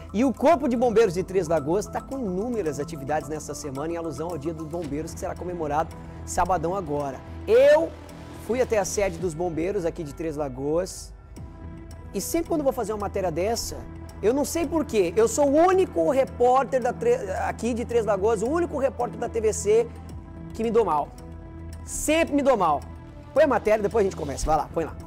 E o Corpo de Bombeiros de Três Lagoas está com inúmeras atividades nessa semana em alusão ao Dia dos Bombeiros, que será comemorado sabadão agora. Eu fui até a sede dos bombeiros aqui de Três Lagoas e sempre quando vou fazer uma matéria dessa, eu não sei porquê, eu sou o único repórter aqui de Três Lagoas, o único repórter da TVC que me dou mal. Sempre me dou mal. Põe a matéria, depois a gente começa. Vai lá, põe lá.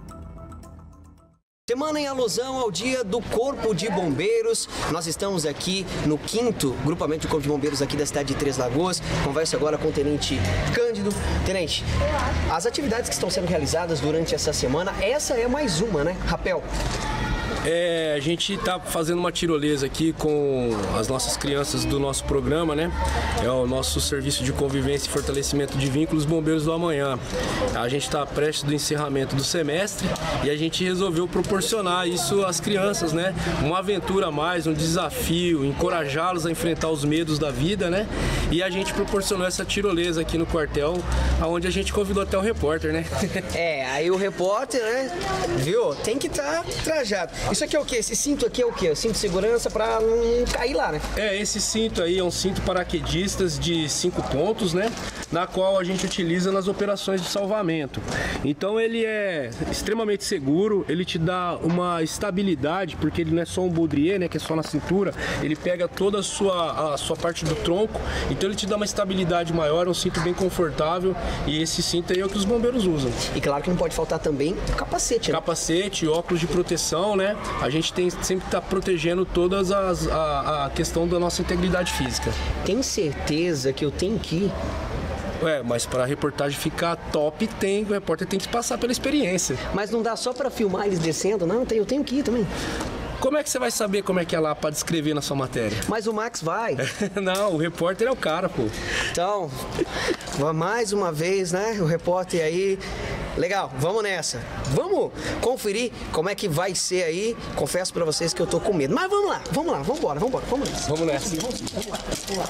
Semana em alusão ao Dia do Corpo de Bombeiros. Nós estamos aqui no 5º grupamento de Corpo de Bombeiros aqui da cidade de Três Lagoas. Converso agora com o Tenente Cândido. Tenente, as atividades que estão sendo realizadas durante essa semana, essa é mais uma, né? Rapel. A gente está fazendo uma tirolesa aqui com as nossas crianças do nosso programa, né? É o nosso serviço de convivência e fortalecimento de vínculos Bombeiros do Amanhã. A gente está prestes do encerramento do semestre e a gente resolveu proporcionar isso às crianças, né? Uma aventura a mais, um desafio, encorajá-los a enfrentar os medos da vida, né? E a gente proporcionou essa tirolesa aqui no quartel, onde a gente convidou até o repórter, né? Aí o repórter, né? Viu? Tem que estar trajado. Isso aqui é o quê? Esse cinto aqui é o quê? O cinto de segurança para não cair lá, né? Esse cinto aí é um cinto paraquedistas de 5 pontos, né? Na qual a gente utiliza nas operações de salvamento. Então ele é extremamente seguro, ele te dá uma estabilidade, porque ele não é só um baudrier, né? Que é só na cintura, ele pega toda a sua parte do tronco, então ele te dá uma estabilidade maior, um cinto bem confortável, e esse cinto aí é o que os bombeiros usam. E claro que não pode faltar também o capacete, né? Capacete, óculos de proteção, né? A gente tem sempre tá protegendo todas a questão da nossa integridade física. Tem certeza que eu tenho que ir? Mas para a reportagem ficar top, o repórter tem que passar pela experiência. Mas não dá só para filmar eles descendo, não? Eu tenho que ir também. Como é que você vai saber como é que é lá para descrever na sua matéria? Mas o Max vai. Não, o repórter é o cara, pô. Então, mais uma vez, né? O repórter aí. Legal, vamos nessa. Vamos conferir como é que vai ser aí. Confesso pra vocês que eu tô com medo. Mas vamos lá, vambora. Vamos nessa. Vamos nessa. Vamos lá.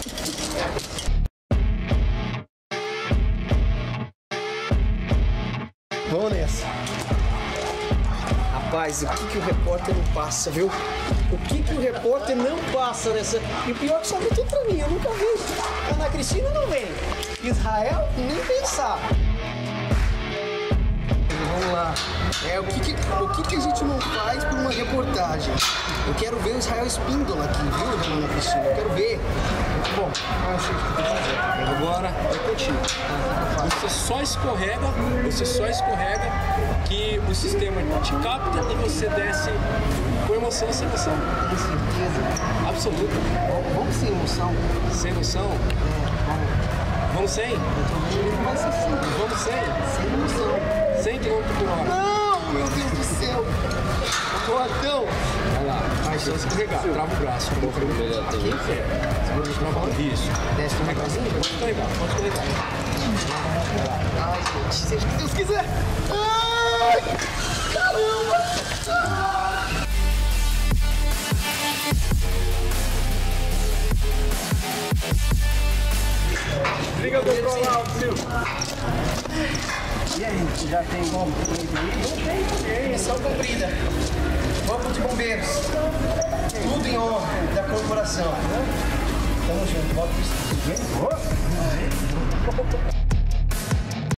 Vamos nessa. Rapaz, o que o repórter não passa, viu? O que o repórter não passa nessa... E o pior é que só vem tudo pra mim, eu nunca vi. Ana Cristina não vem. Israel, nem pensar. Vamos lá. O que a gente não faz por uma reportagem? Eu quero ver o Israel Espíndola aqui, viu, Ana Cristina? Eu quero ver. Bom, agora é contigo. Você só escorrega que o sistema te capta e você desce com emoção, sem emoção. Com certeza. Absoluta. Vamos sem emoção. Sem emoção? Vamos sem? Vai ser assim. Vamos sem? Sem emoção. 100 km por hora. Não, meu Deus do céu. Então. Vai lá, vai só escorregar. Trava o braço. Aqui é. Segura o isso. Desce o negocinho. Pode escorregar. Ai, gente, seja o que Deus quiser. Ai, caramba. Liga do lá, Silvio. E aí, já tem como? Não tem. Missão cumprida. Corpo de Bombeiros. Tudo em honra da corporação. Tamo junto. Bota isso.